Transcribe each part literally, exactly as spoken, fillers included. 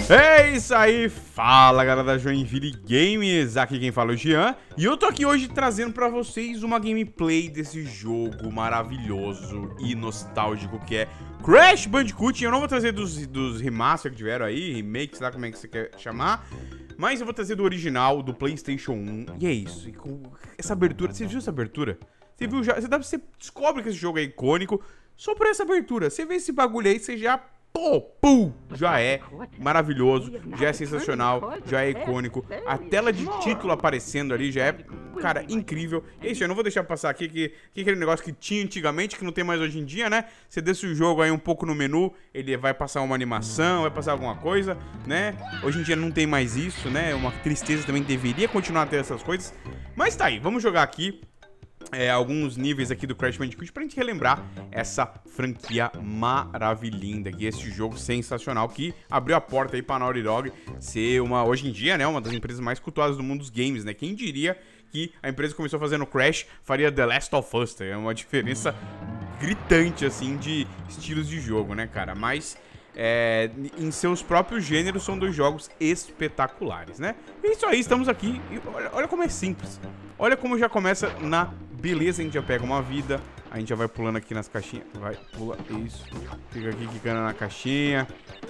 É isso aí, fala galera da Joinville Games, aqui quem fala é o Jean. E eu tô aqui hoje trazendo pra vocês uma gameplay desse jogo maravilhoso e nostálgico que é Crash Bandicoot. Eu não vou trazer dos, dos remaster que tiveram aí, remakes, lá como é que você quer chamar, mas eu vou trazer do original, do PlayStation um. E é isso, e com essa abertura, você viu essa abertura? Você viu já, você, dá, você descobre que esse jogo é icônico só por essa abertura. Você vê esse bagulho aí, você já... Pô, pum, já é maravilhoso, já é sensacional, já é icônico. A tela de título aparecendo ali já é, cara, incrível. E é isso, eu não vou deixar passar aqui que, que aquele negócio que tinha antigamente, que não tem mais hoje em dia, né? Você desce o jogo aí um pouco no menu, ele vai passar uma animação, vai passar alguma coisa, né? Hoje em dia não tem mais isso, né? Uma tristeza, também deveria continuar a ter essas coisas. Mas tá aí, vamos jogar aqui. É, alguns níveis aqui do Crash Bandicoot pra gente relembrar essa franquia maravilhinda aqui, esse jogo sensacional que abriu a porta aí pra Naughty Dog ser uma, hoje em dia, né, uma das empresas mais cultuadas do mundo dos games, né? Quem diria que a empresa que começou fazendo Crash faria The Last of Us, é uma diferença gritante, assim, de estilos de jogo, né, cara? Mas... É, em seus próprios gêneros são dois jogos espetaculares, né? E isso aí, estamos aqui e olha, olha como é simples. Olha como já começa na beleza. A gente já pega uma vida, a gente já vai pulando aqui nas caixinhas. Vai, pula, isso. Fica aqui clicando na caixinha.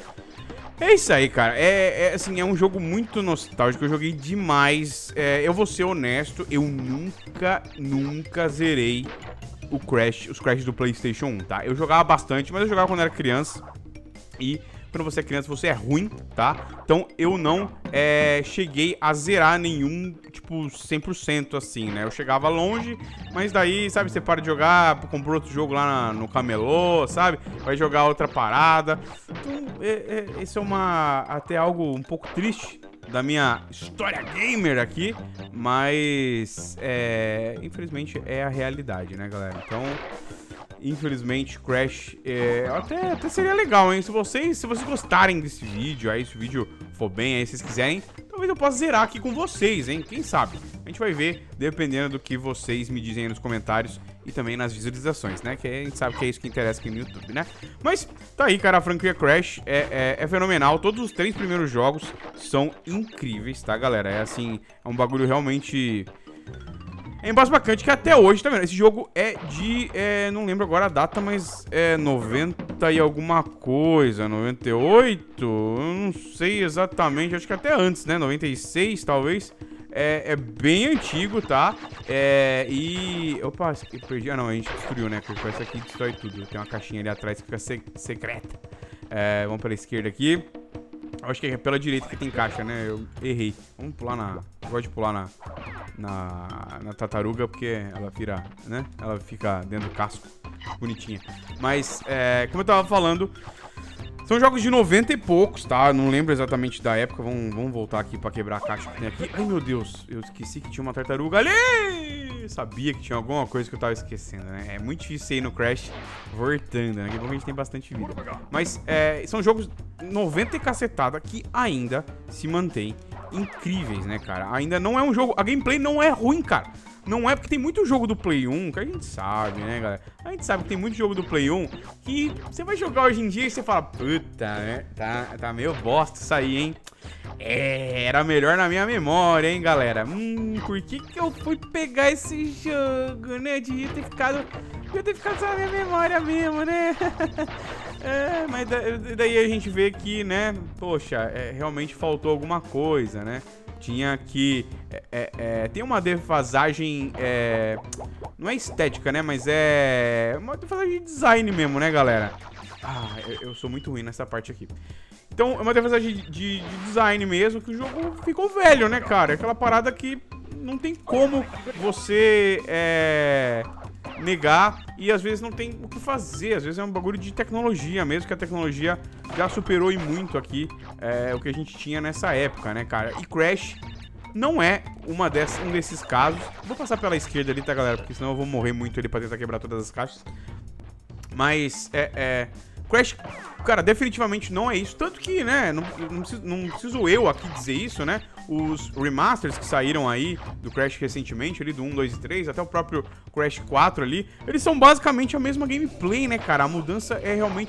É isso aí, cara. É, é, assim, é um jogo muito nostálgico. Eu joguei demais. É, eu vou ser honesto, eu nunca, nunca zerei o Crash, os Crash do PlayStation um, tá? Eu jogava bastante, mas eu jogava quando era criança. E quando você é criança, você é ruim, tá? Então eu não é, cheguei a zerar nenhum, tipo, cem por cento assim, né? Eu chegava longe, mas daí, sabe, você para de jogar, comprou outro jogo lá na, no camelô, sabe? Vai jogar outra parada. Então, é, é, isso é uma, até algo um pouco triste da minha história gamer aqui, mas, é, infelizmente, é a realidade, né, galera? Então... Infelizmente, Crash é, até, até seria legal, hein? Se vocês, se vocês gostarem desse vídeo, aí se o vídeo for bem, aí se vocês quiserem, talvez eu possa zerar aqui com vocês, hein? Quem sabe? A gente vai ver, dependendo do que vocês me dizem aí nos comentários e também nas visualizações, né? Que a gente sabe que é isso que interessa aqui no YouTube, né? Mas tá aí, cara, a franquia Crash é, é, é fenomenal. Todos os três primeiros jogos são incríveis, tá, galera? É assim, é um bagulho realmente... É embasbacante que até hoje, tá vendo? Esse jogo é de, é, não lembro agora a data, mas é noventa e alguma coisa, noventa e oito, eu não sei exatamente, acho que até antes, né? noventa e seis, talvez. É, é bem antigo, tá? É, e... Opa, eu perdi. Ah, não, a gente destruiu, né? Porque essa aqui destrói tudo. Tem uma caixinha ali atrás que fica se secreta. É, vamos pela esquerda aqui. Acho que é pela direita que tem caixa, né? Eu errei. Vamos pular na... Eu gosto de pular na... Na, na tartaruga, porque ela vira, né? Ela fica dentro do casco. Bonitinha. Mas, é, como eu tava falando, são jogos de noventa e poucos, tá? Não lembro exatamente da época. Vamos, vamos voltar aqui pra quebrar a caixa que tem aqui. Ai, meu Deus. Eu esqueci que tinha uma tartaruga ali. Eu sabia que tinha alguma coisa que eu tava esquecendo, né? É muito difícil ir no Crash voltando, né? Daqui a pouco a gente tem bastante vida. Mas, é, são jogos noventa e cacetada que ainda se mantém incríveis, né, cara? Ainda não é um jogo... A gameplay não é ruim, cara. Não é porque tem muito jogo do Play um, que a gente sabe, né, galera? A gente sabe que tem muito jogo do Play um que você vai jogar hoje em dia e você fala, puta, né? Tá, tá meio bosta isso aí, hein? É, era melhor na minha memória, hein, galera? Hum, por que que eu fui pegar esse jogo, né? Devia ter ficado... Devia ter ficado só na minha memória mesmo, né? É, mas daí a gente vê que, né? Poxa, é, realmente faltou alguma coisa, né? Tinha que... É, é, é, tem uma defasagem... É, não é estética, né? Mas é... uma defasagem de design mesmo, né, galera? Ah, eu, eu sou muito ruim nessa parte aqui. Então, é uma defasagem de, de, de design mesmo, que o jogo ficou velho, né, cara? Aquela parada que não tem como você... É... negar, e às vezes não tem o que fazer, às vezes é um bagulho de tecnologia mesmo, que a tecnologia já superou e muito aqui é, o que a gente tinha nessa época, né, cara? E Crash não é uma dessas, um desses casos. Vou passar pela esquerda ali, tá, galera? Porque senão eu vou morrer muito ali pra tentar quebrar todas as caixas. Mas, é... é... Crash, cara, definitivamente não é isso. Tanto que, né, não, não, preciso, não preciso eu aqui dizer isso, né? Os remasters que saíram aí do Crash recentemente, ali do um, dois e três, até o próprio Crash quatro ali, eles são basicamente a mesma gameplay, né, cara? A mudança é realmente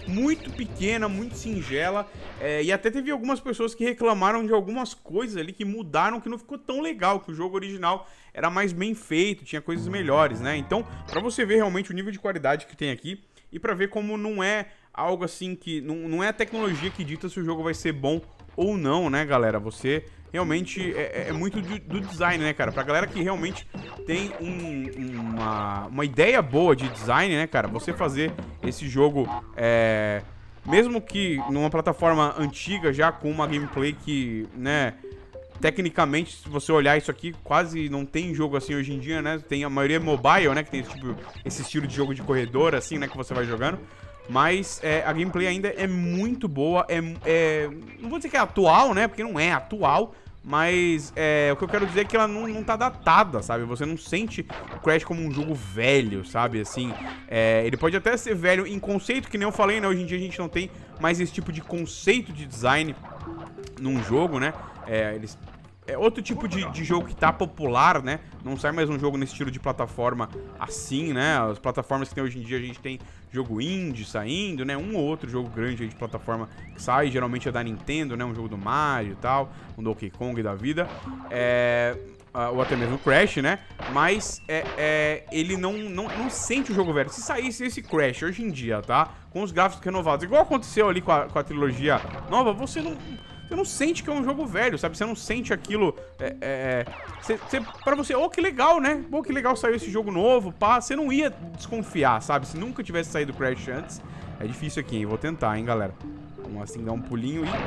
muito pequena, muito singela, é, e até teve algumas pessoas que reclamaram de algumas coisas ali que mudaram, que não ficou tão legal, que o jogo original era mais bem feito, tinha coisas melhores, né? Então, pra você ver realmente o nível de qualidade que tem aqui, e pra ver como não é algo assim que... Não, não é a tecnologia que dita se o jogo vai ser bom ou não, né, galera? Você... Realmente é, é muito do, do design, né, cara? Pra galera que realmente tem um, uma, uma ideia boa de design, né, cara? Você fazer esse jogo, é, mesmo que numa plataforma antiga, já com uma gameplay que, né, tecnicamente, se você olhar isso aqui, quase não tem jogo assim hoje em dia, né? Tem a maioria mobile, né, que tem esse, tipo, esse estilo de jogo de corredor, assim, né, que você vai jogando. Mas é, a gameplay ainda é muito boa, é, é... não vou dizer que é atual, né? Porque não é atual, mas é, o que eu quero dizer é que ela não, não tá datada, sabe? Você não sente o Crash como um jogo velho, sabe? Assim, é, ele pode até ser velho em conceito, que nem eu falei, né? Hoje em dia a gente não tem mais esse tipo de conceito de design num jogo, né? É, eles... É outro tipo de, de jogo que tá popular, né? Não sai mais um jogo nesse estilo de plataforma assim, né? As plataformas que tem hoje em dia, a gente tem jogo indie saindo, né? Um ou outro jogo grande aí de plataforma que sai, geralmente é da Nintendo, né? Um jogo do Mario e tal, um Donkey Kong da vida. É... ou até mesmo o Crash, né? Mas é, é, ele não, não, não sente o jogo velho. Se saísse esse Crash hoje em dia, tá? Com os gráficos renovados, igual aconteceu ali com a, com a trilogia nova, você não... Você não sente que é um jogo velho, sabe? Você não sente aquilo... É, é, você, você, pra você, oh, que legal, né? Pô, que legal saiu esse jogo novo, pá. Você não ia desconfiar, sabe? Se nunca tivesse saído o Crash antes. É difícil aqui, hein? Vou tentar, hein, galera. Vamos assim, dar um pulinho e...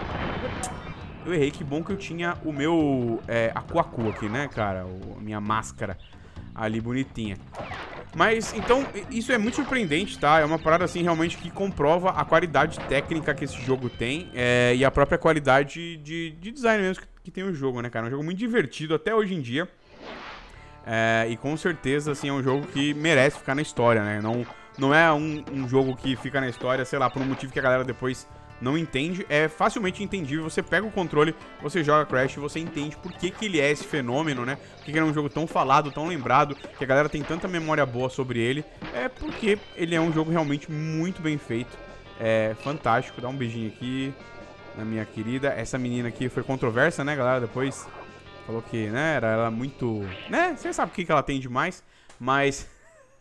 Eu errei, que bom que eu tinha o meu é, Aku-Aku aqui, né, cara? O, a minha máscara ali bonitinha. Mas, então, isso é muito surpreendente, tá? É uma parada, assim, realmente que comprova a qualidade técnica que esse jogo tem é, e a própria qualidade de, de design mesmo que, que tem o jogo, né, cara? É um jogo muito divertido até hoje em dia. É, e com certeza, assim, é um jogo que merece ficar na história, né? Não, não é um, um jogo que fica na história, sei lá, por um motivo que a galera depois... não entende, é facilmente entendível. Você pega o controle, você joga Crash e você entende por que que ele é esse fenômeno, né? Por que que ele é um jogo tão falado, tão lembrado, que a galera tem tanta memória boa sobre ele. É porque ele é um jogo realmente muito bem feito. É fantástico. Dá um beijinho aqui na minha querida. Essa menina aqui foi controversa, né, galera? Depois falou que, né, era ela muito... né? Você sabe o que que ela tem demais, mas...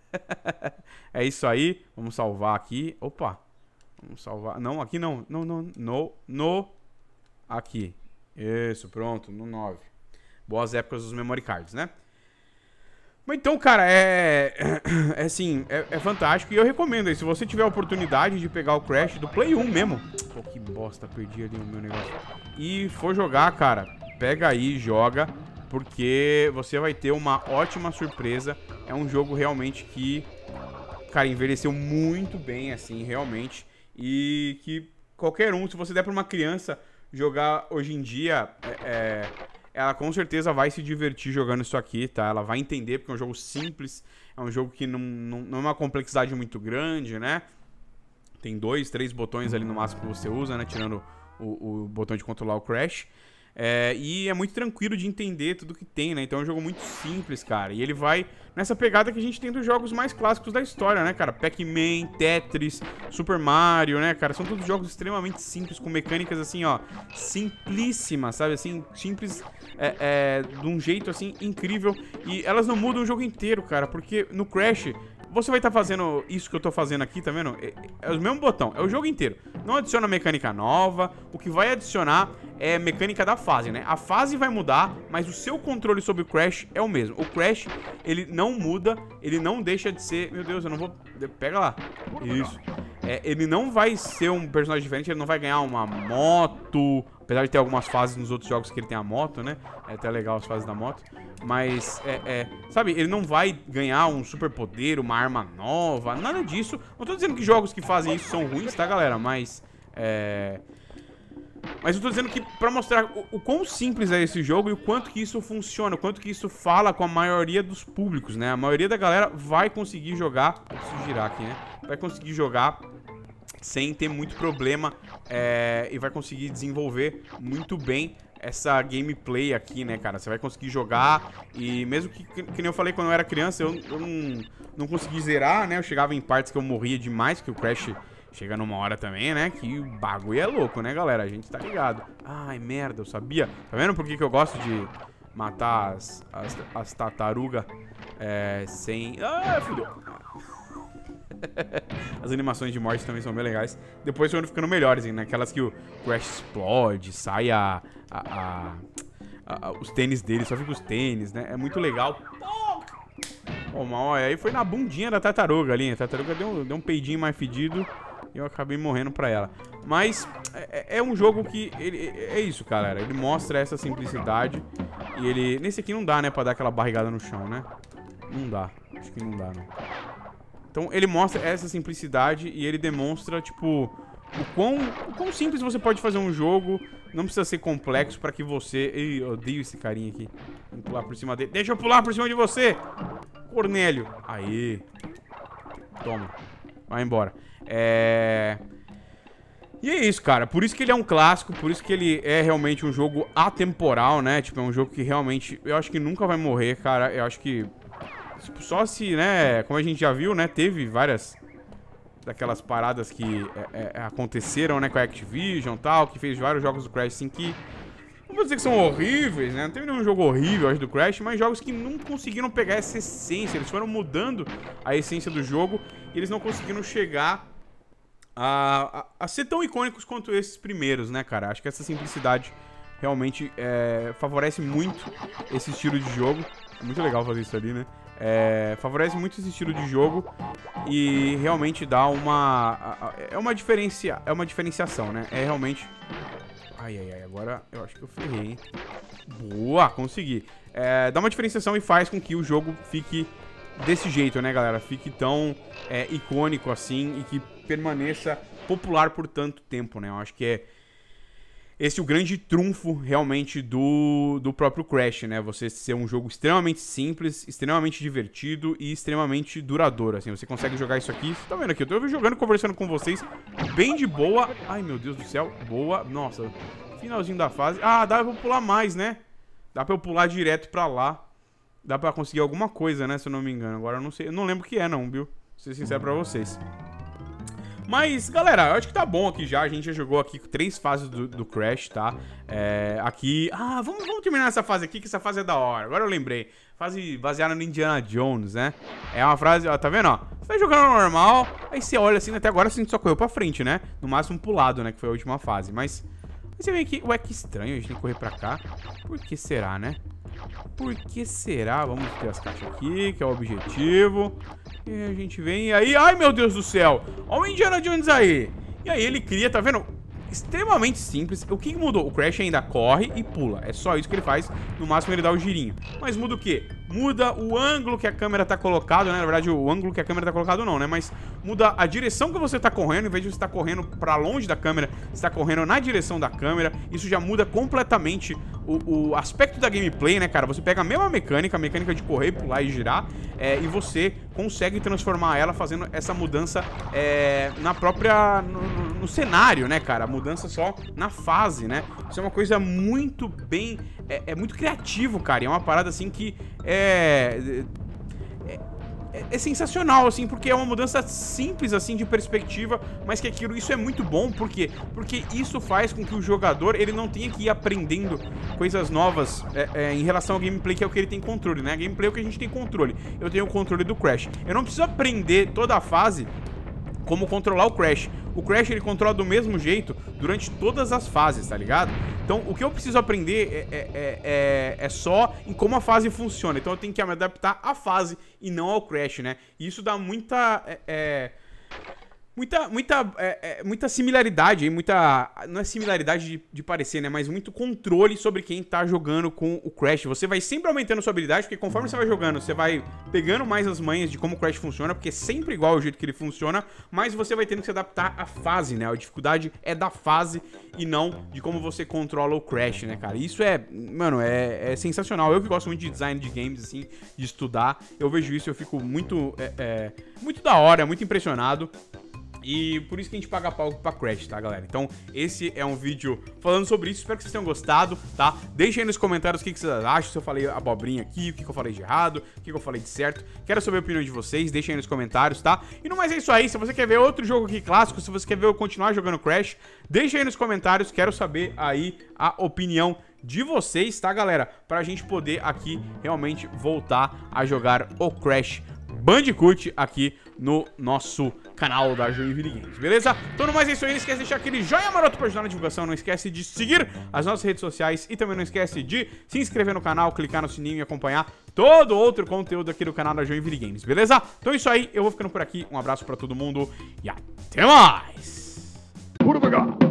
é isso aí. Vamos salvar aqui. Opa! Vamos salvar. Não, aqui não. Não, não. No. No. Aqui. Isso, pronto. No nove. Boas épocas dos memory cards, né? Mas então, cara, é... É assim, é, é fantástico. E eu recomendo aí. Se você tiver a oportunidade de pegar o Crash do Play um mesmo. Pô, que bosta. Perdi ali o meu negócio. E for jogar, cara, pega aí, joga. Porque você vai ter uma ótima surpresa. É um jogo realmente que... cara, envelheceu muito bem, assim, realmente. E que qualquer um, se você der pra uma criança jogar hoje em dia, é, é, ela com certeza vai se divertir jogando isso aqui, tá? Ela vai entender, porque é um jogo simples, é um jogo que não, não, não é uma complexidade muito grande, né? Tem dois, três botões ali no máximo que você usa, né? Tirando o, o botão de controlar o Crash. É, e é muito tranquilo de entender tudo que tem, né? Então é um jogo muito simples, cara. E ele vai nessa pegada que a gente tem dos jogos mais clássicos da história, né, cara? Pac-Man, Tetris, Super Mario, né, cara? São todos jogos extremamente simples, com mecânicas, assim, ó, simplíssimas, sabe? Assim, simples é, é, de um jeito, assim, incrível. E elas não mudam o jogo inteiro, cara, porque no Crash... você vai estar tá fazendo isso que eu tô fazendo aqui, tá vendo? É, é o mesmo botão, é o jogo inteiro. Não adiciona mecânica nova. O que vai adicionar é mecânica da fase, né? A fase vai mudar, mas o seu controle sobre o Crash é o mesmo. O Crash, ele não muda, ele não deixa de ser... meu Deus, eu não vou... pega lá. Isso. É, ele não vai ser um personagem diferente, ele não vai ganhar uma moto... apesar de ter algumas fases nos outros jogos que ele tem a moto, né? É até legal as fases da moto. Mas, é, é, sabe, ele não vai ganhar um super poder, uma arma nova, nada disso. Não tô dizendo que jogos que fazem isso são ruins, tá, galera? Mas, é... mas eu tô dizendo que pra mostrar o, o quão simples é esse jogo e o quanto que isso funciona, o quanto que isso fala com a maioria dos públicos, né? A maioria da galera vai conseguir jogar... eu preciso girar aqui, né? Vai conseguir jogar... sem ter muito problema é, e vai conseguir desenvolver muito bem essa gameplay aqui, né, cara? Você vai conseguir jogar e mesmo que, que, que nem eu falei quando eu era criança, eu, eu não, não consegui zerar, né? Eu chegava em partes que eu morria demais, que o Crash, chega numa hora também, né, que o bagulho é louco, né, galera? A gente tá ligado. Ai, merda, eu sabia. Tá vendo por que que eu gosto de matar as, as, as tartarugas é, sem... Ah, fudeu. As animações de morte também são bem legais. Depois foram ficando melhores, hein? Naquelas que o Crash explode, sai a, a, a, a, a os tênis dele, só fica os tênis, né? É muito legal. Oh, mas aí foi na bundinha da tartaruga ali. A tartaruga deu, deu um peidinho mais fedido e eu acabei morrendo pra ela. Mas é, é um jogo que... Ele, é isso, galera. Ele mostra essa simplicidade. E ele... Nesse aqui não dá, né? Pra dar aquela barrigada no chão, né? Não dá. Acho que não dá, não. Então ele mostra essa simplicidade e ele demonstra, tipo, o quão, o quão simples você pode fazer um jogo. Não precisa ser complexo pra que você... Ei, eu odeio esse carinha aqui. Vou pular por cima dele. Deixa eu pular por cima de você, Cornélio. Aê. Toma. Vai embora. É... E é isso, cara. Por isso que ele é um clássico. Por isso que ele é realmente um jogo atemporal, né? Tipo, é um jogo que realmente... Eu acho que nunca vai morrer, cara. Eu acho que... Só se, né, como a gente já viu, né, teve várias daquelas paradas que é, é, aconteceram, né, com a Activision e tal, que fez vários jogos do Crash, assim, que não vou dizer que são horríveis, né, não teve nenhum jogo horrível, acho, do Crash, mas jogos que não conseguiram pegar essa essência, eles foram mudando a essência do jogo e eles não conseguiram chegar a, a, a ser tão icônicos quanto esses primeiros, né, cara. Acho que essa simplicidade realmente é, favorece muito esse estilo de jogo. Muito legal fazer isso ali, né? É, favorece muito esse estilo de jogo e realmente dá uma... É uma, diferencia, é uma diferenciação, né? É realmente... Ai, ai, ai, agora eu acho que eu ferrei, hein? Boa, consegui. É, dá uma diferenciação e faz com que o jogo fique desse jeito, né, galera? Fique tão é, icônico assim e que permaneça popular por tanto tempo, né? Eu acho que é esse é o grande trunfo, realmente, do, do próprio Crash, né? Você ser um jogo extremamente simples, extremamente divertido e extremamente duradouro, assim. Você consegue jogar isso aqui... Você tá vendo aqui? Eu tô jogando, conversando com vocês bem de boa. Ai, meu Deus do céu. Boa. Nossa, finalzinho da fase. Ah, dá pra eu pular mais, né? Dá pra eu pular direto pra lá. Dá pra conseguir alguma coisa, né? Se eu não me engano. Agora eu não sei. Eu não lembro o que é, não, viu? Vou ser sincero pra vocês. Mas, galera, eu acho que tá bom aqui já. A gente já jogou aqui três fases do, do Crash, tá? É, aqui... Ah, vamos, vamos terminar essa fase aqui, que essa fase é da hora. Agora eu lembrei. Fase baseada no Indiana Jones, né? É uma frase... Ó, tá vendo, ó? Você tá jogando normal, aí você olha assim, até agora a gente só correu pra frente, né? No máximo pro lado, né? Que foi a última fase. Mas... Você vê que... Ué, que estranho. A gente tem que correr pra cá. Por que será, né? Por que será? Vamos ter as caixas aqui, que é o objetivo. E a gente vem e aí... Ai, meu Deus do céu! Olha o Indiana Jones aí! E aí ele cria, tá vendo? Extremamente simples. O que mudou? O Crash ainda corre e pula. É só isso que ele faz. No máximo ele dá o girinho. Mas muda o quê? Muda o ângulo que a câmera tá colocado, né? Na verdade, o ângulo que a câmera tá colocado não, né? Mas muda a direção que você tá correndo. Em vez de você estar correndo pra longe da câmera, você tá correndo na direção da câmera. Isso já muda completamente o, o aspecto da gameplay, né, cara? Você pega a mesma mecânica, a mecânica de correr, pular e girar, é, e você consegue transformar ela fazendo essa mudança é, na própria... No, no, no cenário, né, cara? A mudança só na fase, né? Isso é uma coisa muito bem... É, é muito criativo, cara. E é uma parada, assim, que é... É, é, é sensacional, assim, porque é uma mudança simples, assim, de perspectiva, mas que aquilo, isso é muito bom, por quê? Porque isso faz com que o jogador, ele não tenha que ir aprendendo coisas novas é, é, em relação ao gameplay, que é o que ele tem controle, né? Gameplay é o que a gente tem controle. Eu tenho o controle do Crash. Eu não preciso aprender toda a fase como controlar o Crash. O Crash, ele controla do mesmo jeito durante todas as fases, tá ligado? Então, o que eu preciso aprender é, é, é, é só em como a fase funciona. Então, eu tenho que me adaptar à fase e não ao Crash, né? E isso dá muita... É, é, Muita, muita, é, é, muita similaridade, hein? Muita... Não é similaridade de, de parecer, né? Mas muito controle sobre quem tá jogando com o Crash. Você vai sempre aumentando sua habilidade, porque conforme você vai jogando, você vai pegando mais as manhas de como o Crash funciona, porque é sempre igual o jeito que ele funciona, mas você vai tendo que se adaptar à fase, né? A dificuldade é da fase e não de como você controla o Crash, né, cara? Isso é, mano, é, é sensacional. Eu que gosto muito de design de games, assim, de estudar, eu vejo isso e eu fico muito, é, é, muito da hora, muito impressionado. E por isso que a gente paga pau pra Crash, tá, galera? Então, esse é um vídeo falando sobre isso. Espero que vocês tenham gostado, tá? Deixem aí nos comentários o que, que vocês acham. Se eu falei abobrinha aqui, o que, que eu falei de errado, o que, que eu falei de certo. Quero saber a opinião de vocês. Deixem aí nos comentários, tá? E no mais é isso aí. Se você quer ver outro jogo aqui clássico, se você quer ver eu continuar jogando Crash, deixem aí nos comentários. Quero saber aí a opinião de vocês, tá, galera? Pra gente poder aqui realmente voltar a jogar o Crash Bandicoot aqui no nosso canal da Joinville Games, beleza? Então, no mais é isso aí, não esquece de deixar aquele joinha maroto pra ajudar na divulgação, não esquece de seguir as nossas redes sociais e também não esquece de se inscrever no canal, clicar no sininho e acompanhar todo outro conteúdo aqui do canal da Joinville Games, beleza? Então é isso aí, eu vou ficando por aqui, um abraço pra todo mundo e até mais!